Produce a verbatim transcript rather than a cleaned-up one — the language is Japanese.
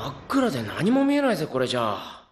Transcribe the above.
っ暗で何も見えないぜこれじゃあ。